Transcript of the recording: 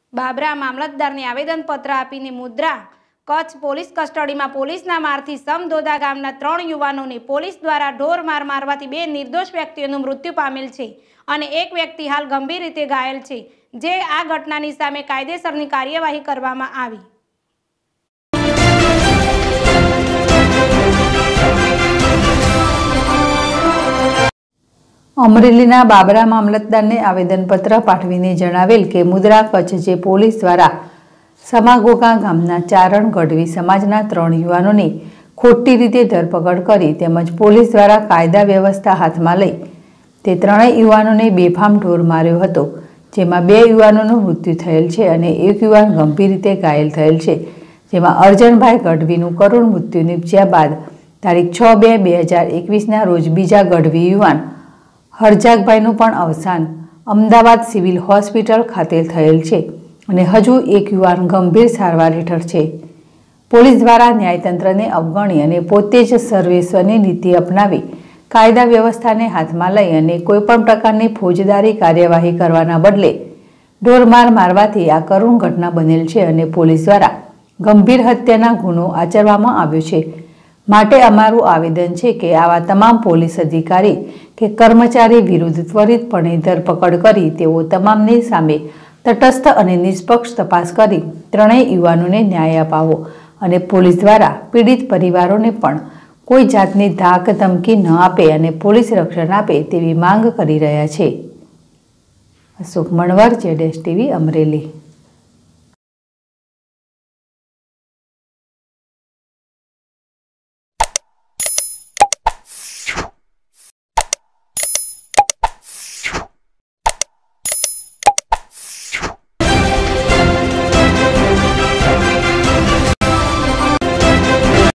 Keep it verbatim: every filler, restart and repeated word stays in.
બાબરા મામલતદારને આવેદનપત્ર આપીને મુદ્રા કચ્છ પોલીસ કસ્ટડીમાં પોલીસના મારથી સમદોદા ગામના ત્રણ યુવાનોને પોલીસ દ્વારા ઢોર માર મારવાથી બે નિર્દોષ વ્યક્તિઓનું મૃત્યુ પામેલ છે અને એક વ્યક્તિ હાલ ગંભીર રીતે ઘાયલ છે, જે આ ઘટનાની સામે કાયદેસરની કાર્યવાહી કરવામાં આવી। અમરેલીના બાબરા મામલતદારને આવેદનપત્ર પાઠવીને જણાવેલ કે મુદ્રા કચ્છ જે પોલીસ દ્વારા સમાગોગા ગામના ચારણ ગઢવી સમાજના ત્રણ યુવાનોની ખોટી રીતે ધરપકડ કરી તેમજ પોલીસ દ્વારા કાયદા વ્યવસ્થા હાથમાં લઈ તે ત્રણેય યુવાનોને બેફામ ઢોર માર્યો હતો, જેમાં બે યુવાનોનું મૃત્યુ થયેલ છે અને એક યુવાન ગંભીર રીતે ઘાયલ થયેલ છે, જેમાં અર્જનભાઈ ગઢવીનું કરુણ મૃત્યુ નિપજ્યા બાદ તારીખ છ બે બે હજાર એકવીસના રોજ બીજા ગઢવી યુવાન હરજાગભાઈનું પણ અવસાન અમદાવાદ સિવિલ હોસ્પિટલ ખાતે થયેલ છે અને હજુ એક યુવાન ગંભીર સારવાર હેઠળ છે। પોલીસ દ્વારા ન્યાયતંત્રને અવગણી અને પોતે જ સર્વેશ્વરની નીતિ અપનાવી કાયદા વ્યવસ્થાને હાથમાં લઈ અને કોઈપણ પ્રકારની ફોજદારી કાર્યવાહી કરવાના બદલે ઢોરમાર મારવાથી આ કરુણ ઘટના બનેલ છે અને પોલીસ દ્વારા ગંભીર હત્યાના ગુનો આચરવામાં આવ્યો છે। માટે અમારું આવેદન છે કે આવા તમામ પોલીસ અધિકારી કે કર્મચારી વિરુદ્ધ ત્વરિતપણે ધરપકડ કરી તેઓ તમામની સામે તટસ્થ અને નિષ્પક્ષ તપાસ કરી ત્રણેય યુવાનોને ન્યાય અપાવો અને પોલીસ દ્વારા પીડિત પરિવારોને પણ કોઈ જાતની ધાક ધમકી ન આપે અને પોલીસ રક્ષણ આપે તેવી માંગ કરી રહ્યા છે। અશોક મણવર, જેડેશ ટીવી, અમરેલી।